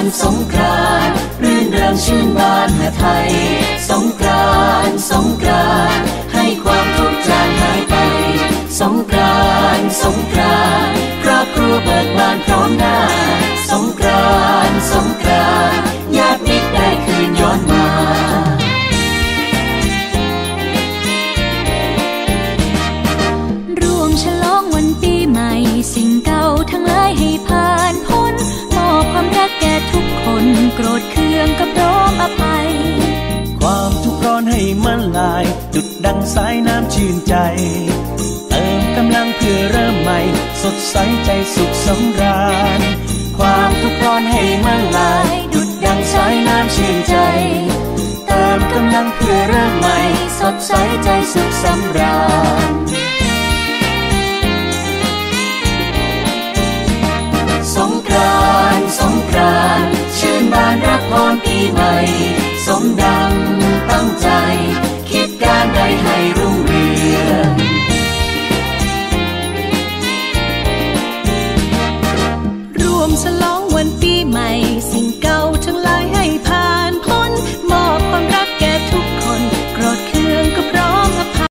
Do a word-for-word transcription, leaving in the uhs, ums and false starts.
สงกรานต์รื่นเริงชื่นบานหาไทยสงกรานต์สงกรานต์ให้ความทุกข์จางหายไปสงกรานต์สงกรานต์ครอบครัวเบิกบานพร้อมหน้าสงกรานต์สงกรานต์ญาติมิตรได้คืนย้อนมาร่วมฉลองวันปีใหม่สิ่งเก่าทั้งหลายให้ผ่านพ้นมอบความรักแก่ทุกคนโกรธเคืองก็พร้อมอภัยความทุกข์ร้อนให้มันลายจุดดังสายน้ำชื่นใจเติมกำลังเพื่อเริ่มใหม่สดใสใจสุขสำราญความทุกข์ร้อนให้มันลายจุดดังสายน้ำชื่นใจเติมกำลังเพื่อเริ่มใหม่สดใสใจสุขสำราญสงกรานต์สงกรานต์ชื่นบานรับพรปีใหม่สมดังตั้งใจคิดการใดให้รุ่งเรืองร่วมฉลองวันปีใหม่